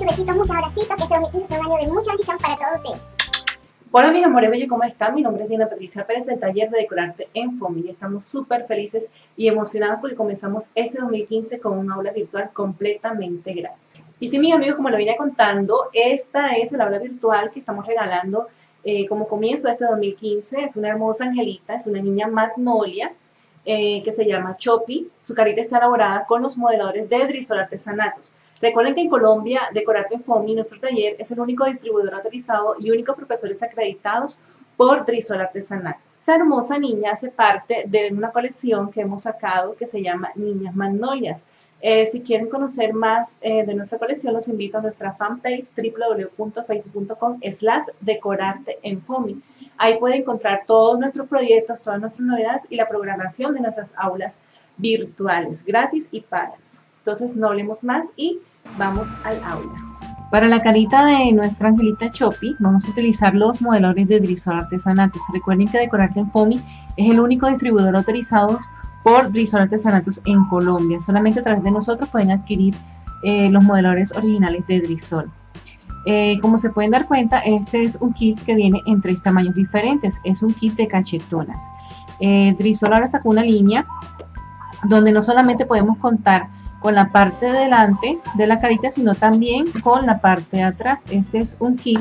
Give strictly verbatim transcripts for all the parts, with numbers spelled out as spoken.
besitos, muchos abracitos, que este dos mil quince sea un año de mucha bendición para todos ustedes. Hola mis amores bellos, ¿cómo están? Mi nombre es Diana Patricia Pérez del taller de Decorarte en Fomi. Estamos súper felices y emocionados porque comenzamos este dos mil quince con un aula virtual completamente gratis. Y sí, mis amigos, como lo vine contando, esta es el aula virtual que estamos regalando eh, como comienzo de este dos mil quince. Es una hermosa angelita, es una niña magnolia eh, que se llama Chopi. Su carita está elaborada con los modeladores de Drisol Artesanatos. Recuerden que en Colombia, Decorarte en Fomi, nuestro taller, es el único distribuidor autorizado y únicos profesores acreditados por Drisol Artesanatos. Esta hermosa niña hace parte de una colección que hemos sacado que se llama Niñas Magnolias. Eh, si quieren conocer más eh, de nuestra colección, los invito a nuestra fanpage w w w punto facebook punto com slash decorarte en Fomi. Ahí pueden encontrar todos nuestros proyectos, todas nuestras novedades y la programación de nuestras aulas virtuales, gratis y pagas. Entonces no hablemos más y vamos al aula. Para la carita de nuestra angelita Chopi vamos a utilizar los modeladores de Drisol Artesanatos. Recuerden que Decorarte en Fomi es el único distribuidor autorizado por Drisol Artesanatos en Colombia. Solamente a través de nosotros pueden adquirir eh, los modeladores originales de Drisol. Eh, como se pueden dar cuenta, este es un kit que viene en tres tamaños diferentes. Es un kit de cachetonas. Eh, Drisol ahora sacó una línea donde no solamente podemos contar con la parte de delante de la carita, sino también con la parte de atrás. Este es un kit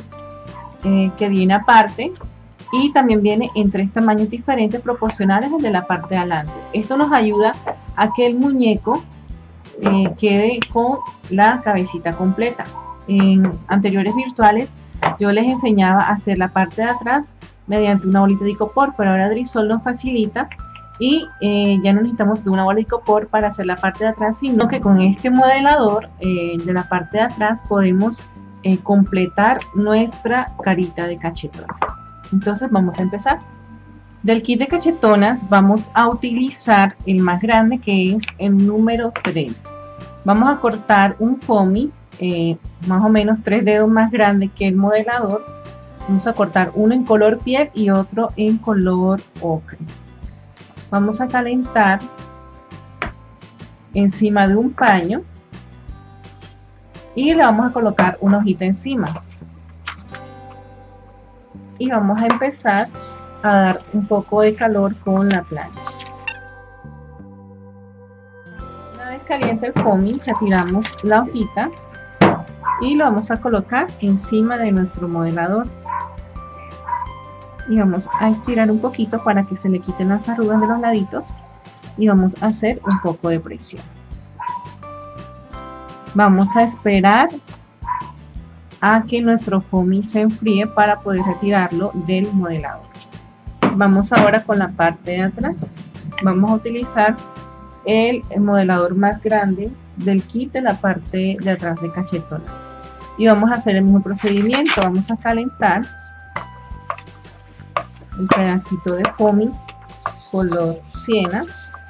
eh, que viene aparte y también viene en tres tamaños diferentes proporcionales al de la parte de adelante. Esto nos ayuda a que el muñeco eh, quede con la cabecita completa. En anteriores virtuales yo les enseñaba a hacer la parte de atrás mediante una bolita de icopor, pero ahora Drisol nos facilita y eh, ya no necesitamos de una bola de icopor para hacer la parte de atrás, sino que con este modelador eh, de la parte de atrás podemos eh, completar nuestra carita de cachetona. Entonces vamos a empezar. Del kit de cachetonas vamos a utilizar el más grande, que es el número tres. Vamos a cortar un foamy eh, más o menos tres dedos más grande que el modelador. Vamos a cortar uno en color piel y otro en color ocre. Vamos a calentar encima de un paño y le vamos a colocar una hojita encima. Y vamos a empezar a dar un poco de calor con la plancha. Una vez caliente el foamy, retiramos la hojita y lo vamos a colocar encima de nuestro modelador. Y vamos a estirar un poquito para que se le quiten las arrugas de los laditos y vamos a hacer un poco de presión. Vamos a esperar a que nuestro foamy se enfríe para poder retirarlo del modelador. Vamos ahora con la parte de atrás. Vamos a utilizar el modelador más grande del kit de la parte de atrás de cachetonas y vamos a hacer el mismo procedimiento. Vamos a calentar un pedacito de foamy color siena.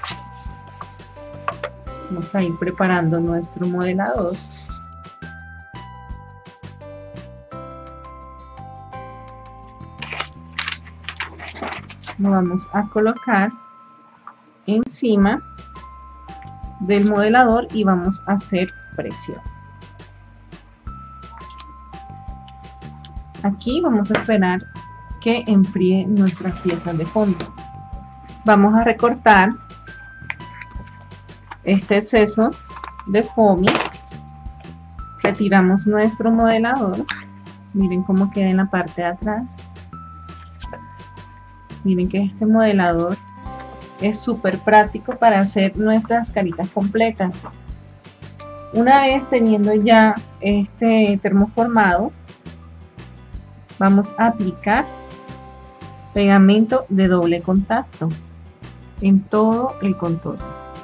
Vamos a ir preparando nuestro modelador. Lo vamos a colocar encima del modelador y vamos a hacer presión. Aquí vamos a esperar que enfríe nuestras piezas de fondo. Vamos a recortar este exceso de foamy. Retiramos nuestro modelador. Miren cómo queda en la parte de atrás. Miren que este modelador es súper práctico para hacer nuestras caritas completas. Una vez teniendo ya este termoformado, vamos a aplicar pegamento de doble contacto en todo el contorno.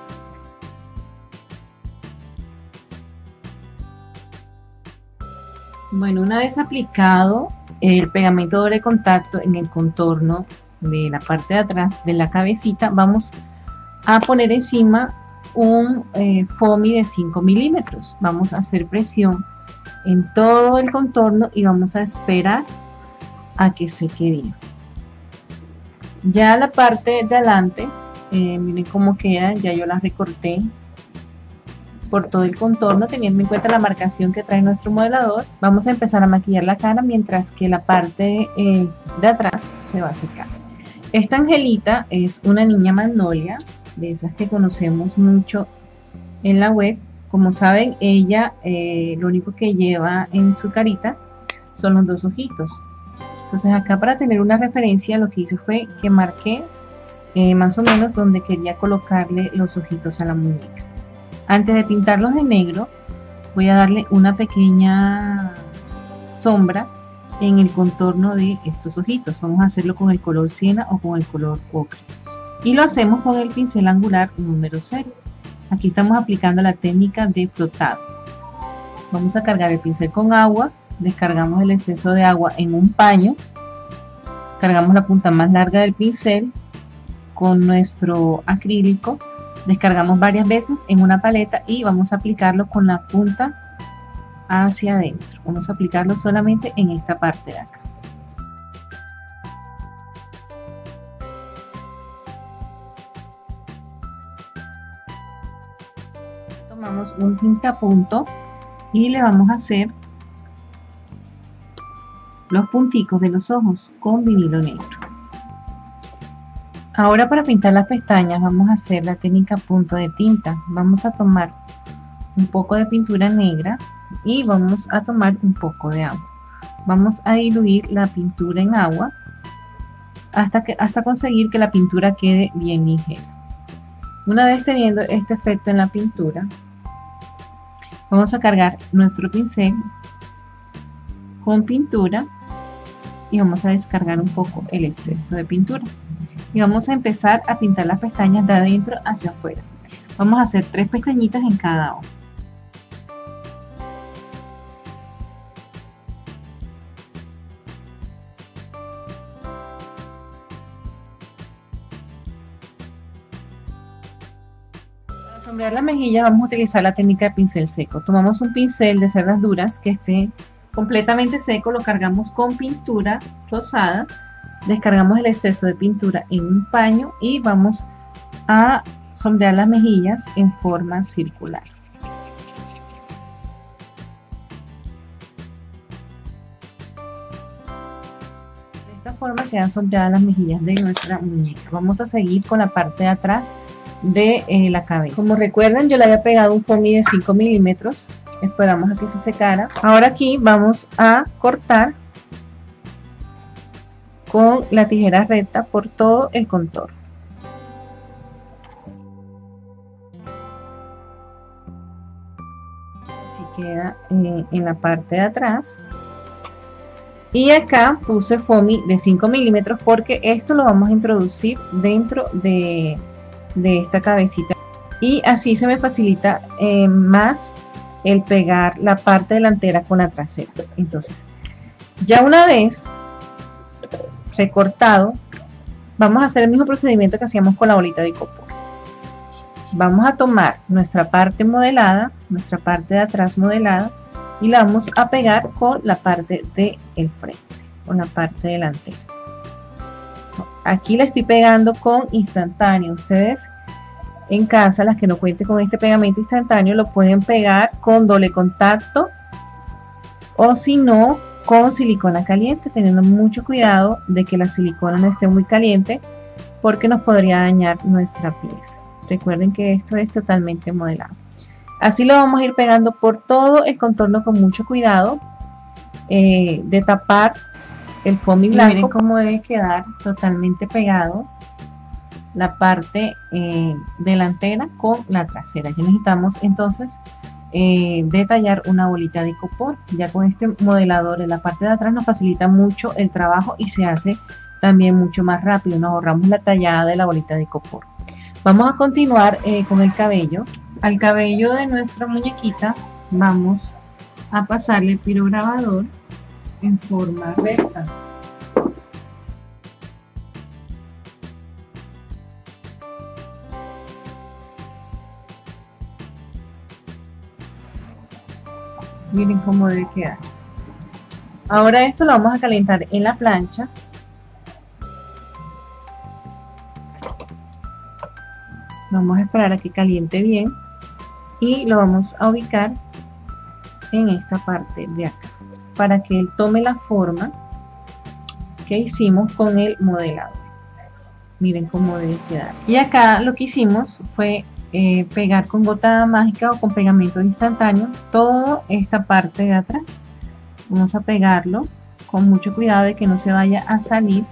Bueno, una vez aplicado el pegamento de doble contacto en el contorno de la parte de atrás de la cabecita, vamos a poner encima un eh, foamy de cinco milímetros. Vamos a hacer presión en todo el contorno y vamos a esperar a que seque bien. Ya la parte de adelante, eh, miren cómo queda, ya yo la recorté por todo el contorno, teniendo en cuenta la marcación que trae nuestro modelador. Vamos a empezar a maquillar la cara mientras que la parte eh, de atrás se va a secar. Esta Angelita es una niña magnolia, de esas que conocemos mucho en la web. Como saben, ella eh, lo único que lleva en su carita son los dos ojitos. Entonces acá, para tener una referencia, lo que hice fue que marqué eh, más o menos donde quería colocarle los ojitos a la muñeca. Antes de pintarlos de negro, voy a darle una pequeña sombra en el contorno de estos ojitos. Vamos a hacerlo con el color siena o con el color ocre. Y lo hacemos con el pincel angular número cero. Aquí estamos aplicando la técnica de frotado. Vamos a cargar el pincel con agua. Descargamos el exceso de agua en un paño, cargamos la punta más larga del pincel con nuestro acrílico, descargamos varias veces en una paleta y vamos a aplicarlo con la punta hacia adentro. Vamos a aplicarlo solamente en esta parte de acá. Tomamos un tintapunto y le vamos a hacer los punticos de los ojos con vinilo negro. Ahora, para pintar las pestañas vamos a hacer la técnica punto de tinta. Vamos a tomar un poco de pintura negra y vamos a tomar un poco de agua. Vamos a diluir la pintura en agua hasta, que, hasta conseguir que la pintura quede bien ligera. Una vez teniendo este efecto en la pintura, vamos a cargar nuestro pincel con pintura y vamos a descargar un poco el exceso de pintura y vamos a empezar a pintar las pestañas de adentro hacia afuera. Vamos a hacer tres pestañitas en cada ojo. Para sombrear la mejilla vamos a utilizar la técnica de pincel seco. Tomamos un pincel de cerdas duras que esté completamente seco, lo cargamos con pintura rosada, descargamos el exceso de pintura en un paño y vamos a sombrear las mejillas en forma circular. De esta forma quedan sombreadas las mejillas de nuestra muñeca. Vamos a seguir con la parte de atrás de eh, la cabeza. Como recuerdan, yo le había pegado un foamy de cinco milímetros. Esperamos a que se secara. Ahora aquí vamos a cortar con la tijera recta por todo el contorno. Así queda eh, en la parte de atrás. Y acá puse foamy de cinco milímetros porque esto lo vamos a introducir dentro de, de esta cabecita. Y así se me facilita eh, más el pegar la parte delantera con la trasera. Entonces, ya una vez recortado, vamos a hacer el mismo procedimiento que hacíamos con la bolita de icopor. Vamos a tomar nuestra parte modelada, nuestra parte de atrás modelada, y la vamos a pegar con la parte del frente, con la parte delantera. Aquí la estoy pegando con instantáneo. Ustedes en casa, las que no cuenten con este pegamento instantáneo, lo pueden pegar con doble contacto o si no con silicona caliente, teniendo mucho cuidado de que la silicona no esté muy caliente porque nos podría dañar nuestra pieza. Recuerden que esto es totalmente modelado. Así lo vamos a ir pegando por todo el contorno con mucho cuidado eh, de tapar el foamy blanco. Y miren cómo debe quedar totalmente pegado la parte eh, delantera con la trasera. Ya necesitamos entonces eh, detallar una bolita de icopor. Ya con este modelador en la parte de atrás nos facilita mucho el trabajo y se hace también mucho más rápido. Nos ahorramos la tallada de la bolita de icopor. Vamos a continuar eh, con el cabello. Al cabello de nuestra muñequita vamos a pasarle pirograbador en forma recta. Miren cómo debe quedar. Ahora esto lo vamos a calentar en la plancha. Vamos a esperar a que caliente bien y lo vamos a ubicar en esta parte de acá para que él tome la forma que hicimos con el modelador. Miren cómo debe quedar. Y acá lo que hicimos fue eh, pegar con gota mágica o con pegamento instantáneo toda esta parte de atrás. Vamos a pegarlo con mucho cuidado de que no se vaya a salir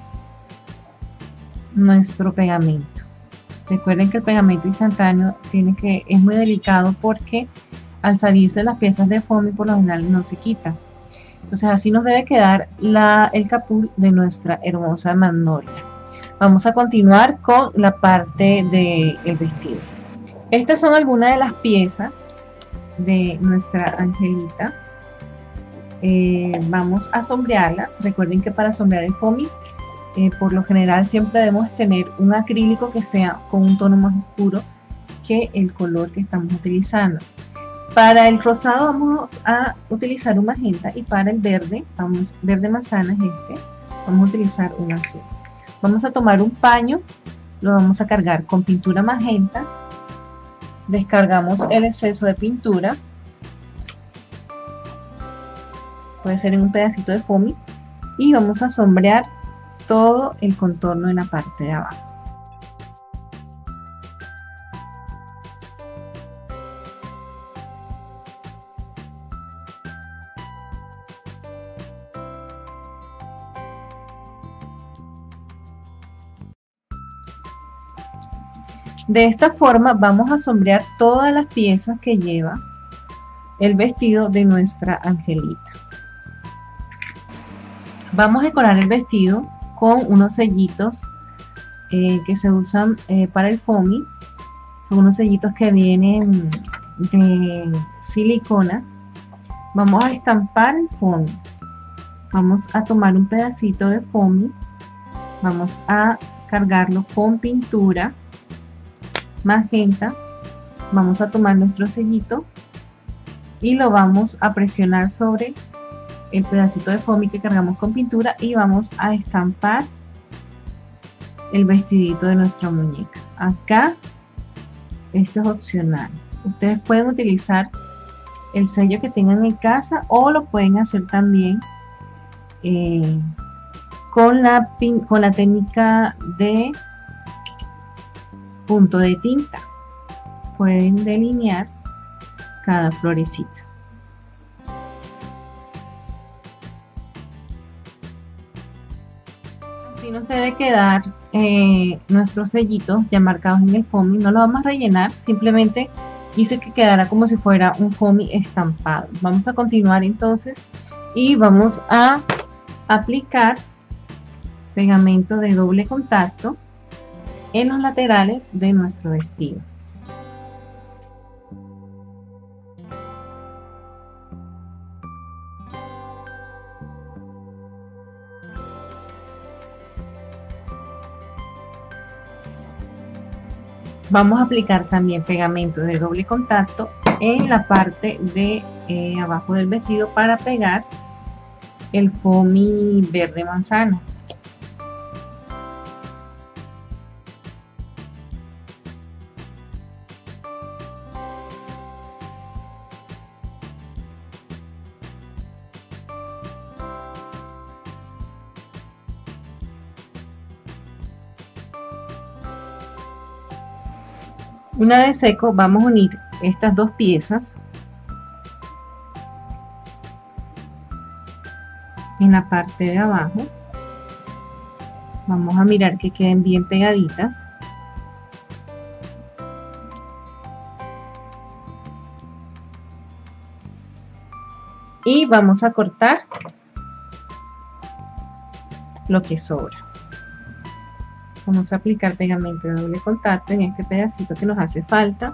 nuestro pegamento. Recuerden que el pegamento instantáneo tiene que, es muy delicado porque al salirse las piezas de foamy por lo general no se quita. Entonces así nos debe quedar la, el capul de nuestra hermosa magnolia. Vamos a continuar con la parte del vestido. Estas son algunas de las piezas de nuestra angelita. Eh, vamos a sombrearlas. Recuerden que para sombrear el foamy eh, por lo general siempre debemos tener un acrílico que sea con un tono más oscuro que el color que estamos utilizando. Para el rosado vamos a utilizar un magenta y para el verde, vamos, verde manzana es este, vamos a utilizar un azul. Vamos a tomar un paño, lo vamos a cargar con pintura magenta, descargamos el exceso de pintura, puede ser en un pedacito de foamy, y vamos a sombrear todo el contorno en la parte de abajo. De esta forma vamos a sombrear todas las piezas que lleva el vestido de nuestra angelita. Vamos a decorar el vestido con unos sellitos eh, que se usan eh, para el foamy. Son unos sellitos que vienen de silicona. Vamos a estampar el foamy. Vamos a tomar un pedacito de foamy. Vamos a cargarlo con pintura magenta. Vamos a tomar nuestro sellito y lo vamos a presionar sobre el pedacito de foamy que cargamos con pintura y vamos a estampar el vestidito de nuestra muñeca. Acá esto es opcional, ustedes pueden utilizar el sello que tengan en casa o lo pueden hacer también eh, con, la pin con la técnica de punto de tinta. Pueden delinear cada florecita. Así nos debe quedar eh, nuestros sellitos ya marcados en el foamy. No lo vamos a rellenar, simplemente quise que quedara como si fuera un foamy estampado. Vamos a continuar entonces y vamos a aplicar pegamento de doble contacto en los laterales de nuestro vestido. Vamos a aplicar también pegamento de doble contacto en la parte de eh, abajo del vestido para pegar el foamy verde manzana. Una vez seco, vamos a unir estas dos piezas en la parte de abajo. Vamos a mirar que queden bien pegaditas. Y vamos a cortar lo que sobra. Vamos a aplicar pegamento de doble contacto en este pedacito que nos hace falta.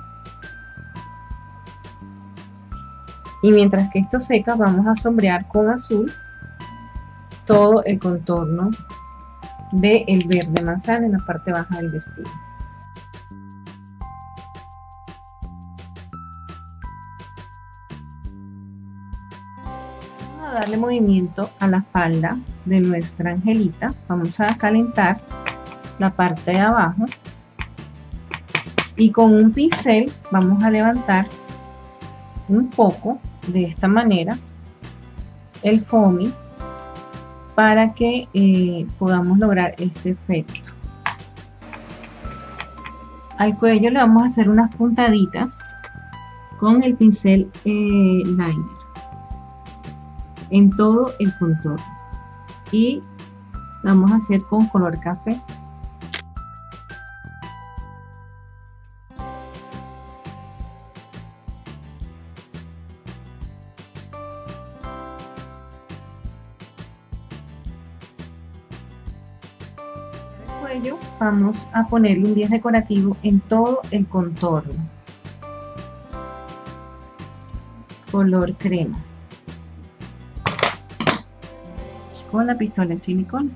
Y mientras que esto seca, vamos a sombrear con azul todo el contorno del verde manzana en la parte baja del vestido. Vamos a darle movimiento a la falda de nuestra angelita. Vamos a calentar la parte de abajo y con un pincel vamos a levantar un poco de esta manera el foamy para que eh, podamos lograr este efecto. Al cuello le vamos a hacer unas puntaditas con el pincel eh, liner en todo el contorno y vamos a hacer con color café. El cuello vamos a ponerle un diez decorativo en todo el contorno, color crema, con la pistola de silicona.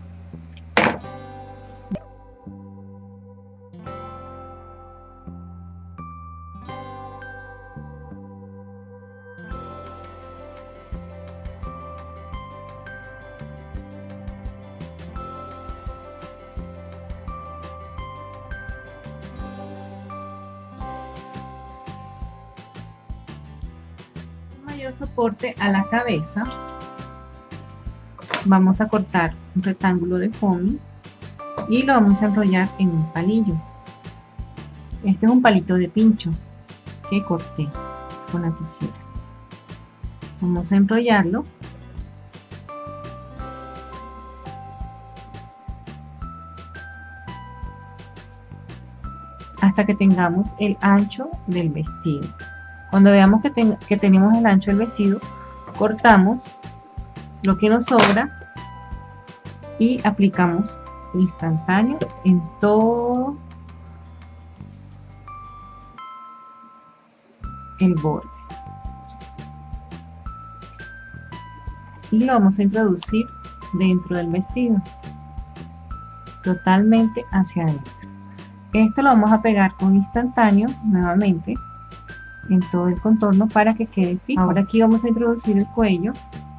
Mayor soporte a la cabeza, vamos a cortar un rectángulo de foamy y lo vamos a enrollar en un palillo. Este es un palito de pincho que corté con la tijera. Vamos a enrollarlo hasta que tengamos el ancho del vestido. Cuando veamos que, ten que tenemos el ancho del vestido, cortamos lo que nos sobra y aplicamos instantáneo en todo el borde. Y lo vamos a introducir dentro del vestido, totalmente hacia adentro. Esto lo vamos a pegar con instantáneo nuevamente en todo el contorno para que quede fijo. Ahora aquí vamos a introducir el cuello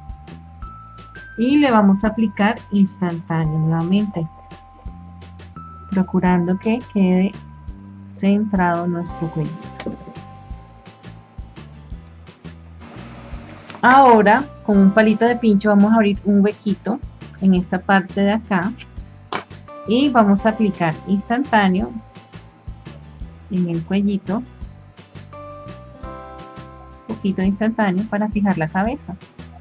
y le vamos a aplicar instantáneo nuevamente, procurando que quede centrado nuestro cuellito. Ahora con un palito de pincho vamos a abrir un huequito en esta parte de acá y vamos a aplicar instantáneo en el cuellito, un poquito de instantáneo para fijar la cabeza.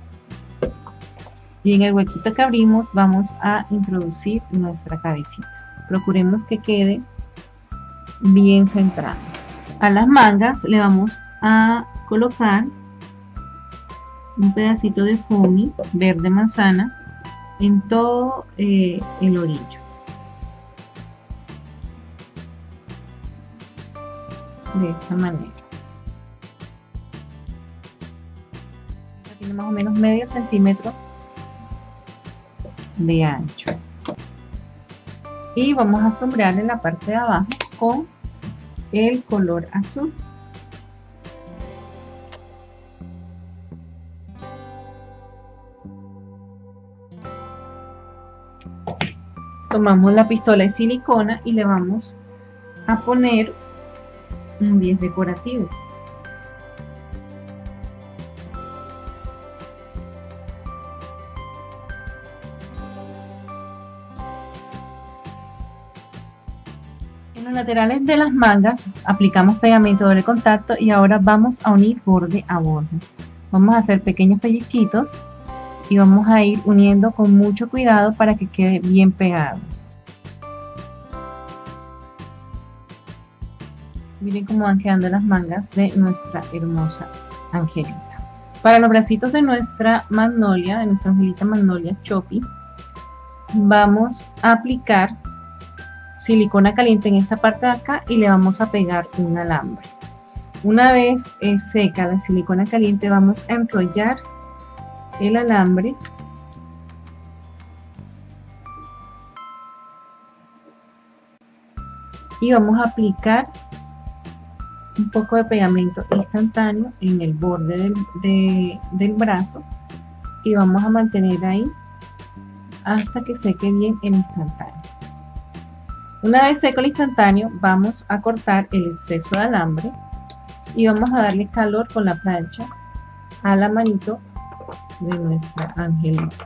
Y en el huequito que abrimos vamos a introducir nuestra cabecita. Procuremos que quede bien centrado. A las mangas le vamos a colocar un pedacito de foamy verde manzana en todo eh, el orillo. De esta manera. Tiene más o menos medio centímetro de ancho. Y vamos a sombrear en la parte de abajo con el color azul. Tomamos la pistola de silicona y le vamos a poner un diez decorativo. En los laterales de las mangas aplicamos pegamento doble contacto y ahora vamos a unir borde a borde. Vamos a hacer pequeños pellizquitos y vamos a ir uniendo con mucho cuidado para que quede bien pegado. Miren cómo van quedando las mangas de nuestra hermosa angelita. Para los bracitos de nuestra magnolia, de nuestra angelita magnolia Choppy, vamos a aplicar silicona caliente en esta parte de acá y le vamos a pegar un alambre. Una vez eh, seca la silicona caliente, vamos a enrollar el alambre y vamos a aplicar un poco de pegamento instantáneo en el borde del, de, del brazo y vamos a mantener ahí hasta que seque bien el instantáneo. Una vez seco el instantáneo, vamos a cortar el exceso de alambre y vamos a darle calor con la plancha a la manito de nuestra angelita.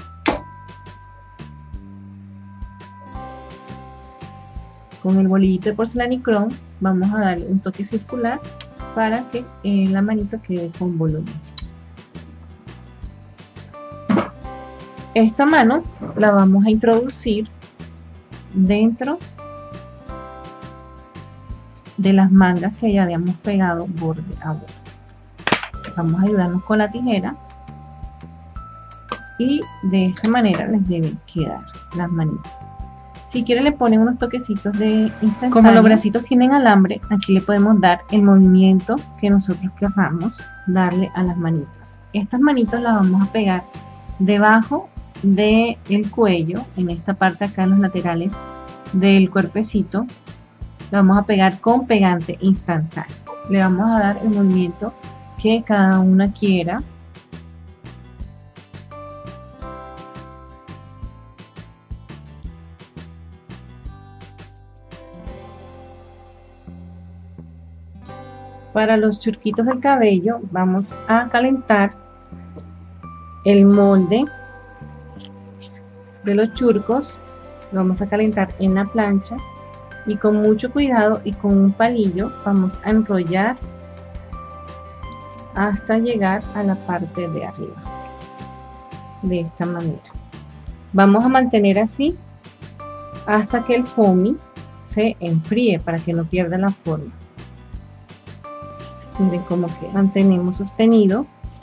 Con el bolillito de porcelanicrón vamos a darle un toque circular para que eh, la manito quede con volumen. Esta mano la vamos a introducir dentro de las mangas que ya habíamos pegado borde a borde. Vamos a ayudarnos con la tijera y de esta manera les deben quedar las manitos. Si quieren le ponen unos toquecitos de instantáneo. Como los bracitos tienen alambre, aquí le podemos dar el movimiento que nosotros querramos darle a las manitos. Estas manitos las vamos a pegar debajo del cuello, en esta parte acá en los laterales del cuerpecito. La vamos a pegar con pegante instantáneo. Le vamos a dar el movimiento que cada una quiera. Para los churquitos del cabello vamos a calentar el molde de los churcos. Lo vamos a calentar en la plancha y con mucho cuidado y con un palillo vamos a enrollar hasta llegar a la parte de arriba. De esta manera vamos a mantener así hasta que el foamy se enfríe para que no pierda la forma. Miren cómo que mantenemos sostenido,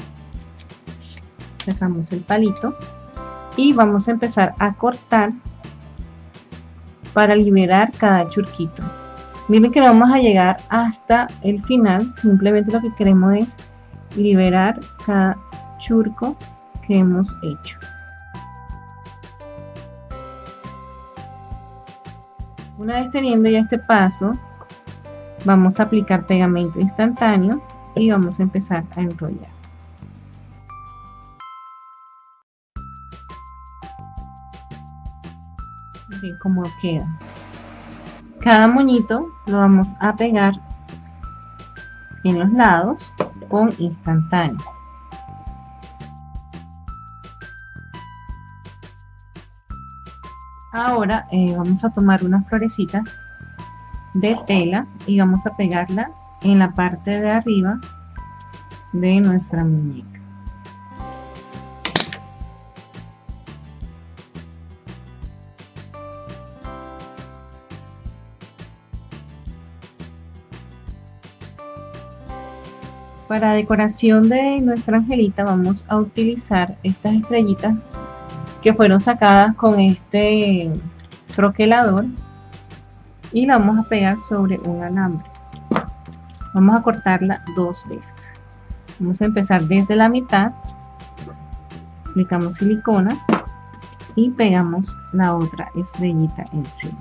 sacamos el palito y vamos a empezar a cortar para liberar cada churquito. Miren que no vamos a llegar hasta el final, simplemente lo que queremos es liberar cada churco que hemos hecho. Una vez teniendo ya este paso, vamos a aplicar pegamento instantáneo y vamos a empezar a enrollar. Miren cómo queda. Cada moñito lo vamos a pegar en los lados con instantáneo. Ahora eh, vamos a tomar unas florecitas de tela y vamos a pegarla en la parte de arriba de nuestra muñeca. Para decoración de nuestra angelita vamos a utilizar estas estrellitas que fueron sacadas con este troquelador y la vamos a pegar sobre un alambre. Vamos a cortarla dos veces. Vamos a empezar desde la mitad, aplicamos silicona y pegamos la otra estrellita encima.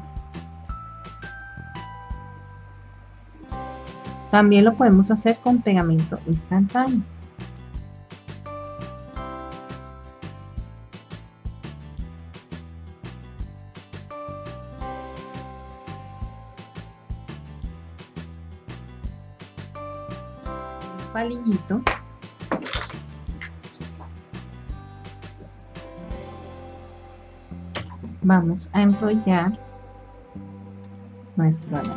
También lo podemos hacer con pegamento instantáneo. Palillito vamos a enrollar nuestro alambre.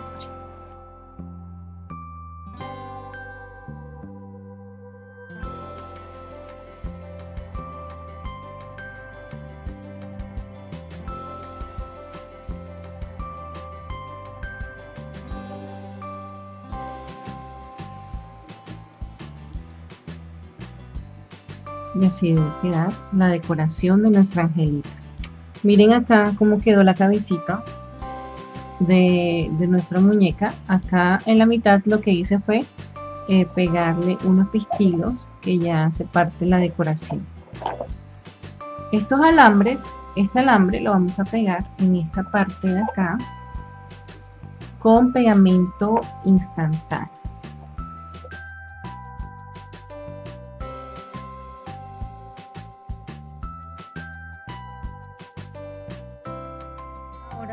Y así debe quedar la decoración de nuestra angelita. Miren acá cómo quedó la cabecita de, de nuestra muñeca. Acá en la mitad lo que hice fue eh, pegarle unos pistilos que ya hace parte de la decoración. Estos alambres, este alambre lo vamos a pegar en esta parte de acá con pegamento instantáneo.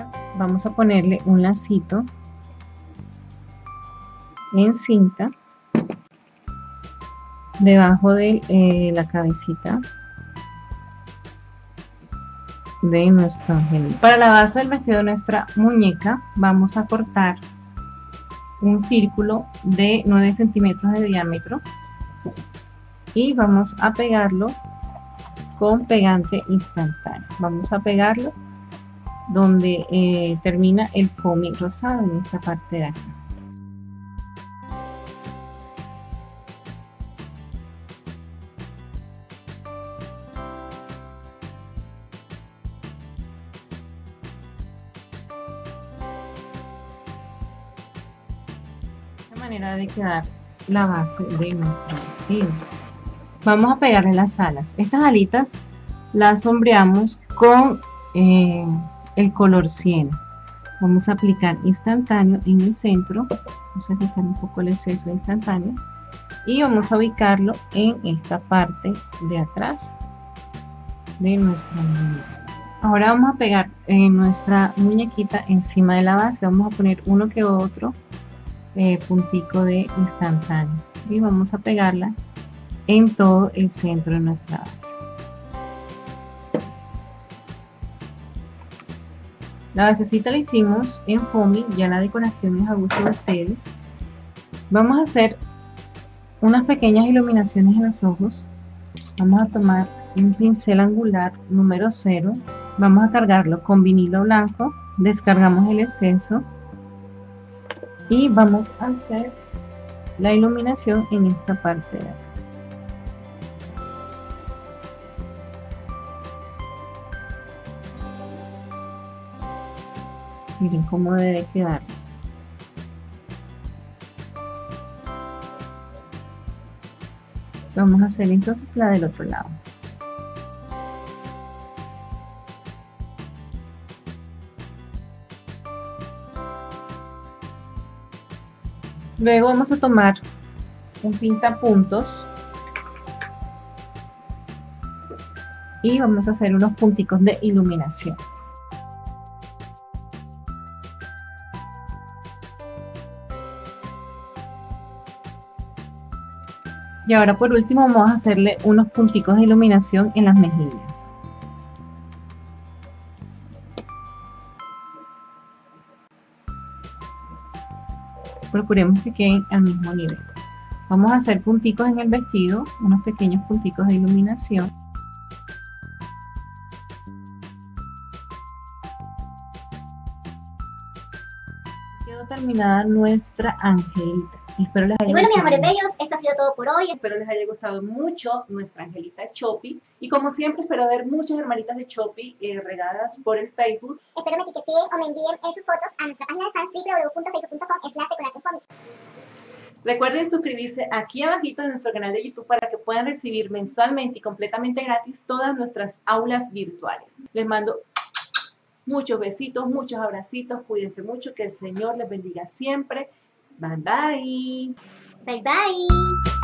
Vamos a ponerle un lacito en cinta debajo de eh, la cabecita de nuestro angelito. Para la base del vestido de nuestra muñeca vamos a cortar un círculo de nueve centímetros de diámetro y vamos a pegarlo con pegante instantáneo. Vamos a pegarlo donde eh, termina el foamy rosado, en esta parte de acá. De manera de quedar la base de nuestro vestido. Vamos a pegarle las alas. Estas alitas las sombreamos con eh, el color siena. Vamos a aplicar instantáneo en el centro. Vamos a quitar un poco el exceso de instantáneo y vamos a ubicarlo en esta parte de atrás de nuestra muñeca. Ahora vamos a pegar eh, nuestra muñequita encima de la base. Vamos a poner uno que otro eh, puntico de instantáneo y vamos a pegarla en todo el centro de nuestra base. La basecita la hicimos en foamy, ya la decoración es a gusto de ustedes. Vamos a hacer unas pequeñas iluminaciones en los ojos. Vamos a tomar un pincel angular número cero, vamos a cargarlo con vinilo blanco, descargamos el exceso y vamos a hacer la iluminación en esta parte de acá. Miren cómo debe quedarles. Vamos a hacer entonces la del otro lado. Luego vamos a tomar un pintapuntos y vamos a hacer unos punticos de iluminación. Y ahora por último vamos a hacerle unos punticos de iluminación en las mejillas. Procuremos que queden al mismo nivel. Vamos a hacer punticos en el vestido, unos pequeños punticos de iluminación. Quedó terminada nuestra angelita. Espero les haya Y bueno, mis gustado amores mucho. bellos, esto ha sido todo por hoy. Espero les haya gustado mucho nuestra angelita Choppy. Y como siempre, espero ver muchas hermanitas de Choppy eh, regadas por el Facebook. Espero me etiqueten o me envíen eh, sus fotos a nuestra página de fans w w w punto facebook punto com slash decoratefoamy. Recuerden suscribirse aquí abajito en nuestro canal de YouTube para que puedan recibir mensualmente y completamente gratis todas nuestras aulas virtuales. Les mando muchos besitos, muchos abracitos, cuídense mucho, que el Señor les bendiga siempre. Bye bye. Bye bye.